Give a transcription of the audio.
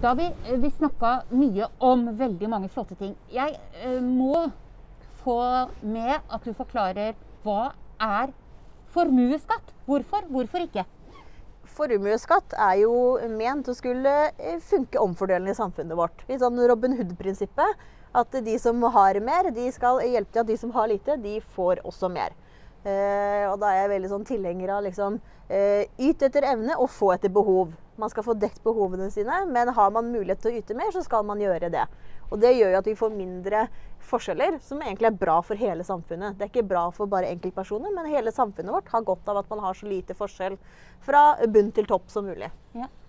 Da har vi snakket mye om veldig mange flotte ting. Jeg må få med at du forklarer hva er formuesskatt? Hvorfor? Hvorfor ikke? Formuesskatt er jo ment å skulle funke omfordelende i samfunnet vårt. I sånn Robin Hood-prinsippet, at de som har mer, de skal hjelpe til at de som har lite, de får også mer. Og da er jeg veldig sånn tilhenger av liksom, yte etter evne og få etter behov. Man skal få dekt behovene sine, men har man mulighet til å yte mer, så skal man gjøre det. Og det gjør jo at vi får mindre forskjeller, som egentlig er bra for hele samfunnet. Det er ikke bra for bare enkeltpersoner, men hele samfunnet vårt har godt av at man har så lite forskjell fra bunn til topp som mulig. Ja.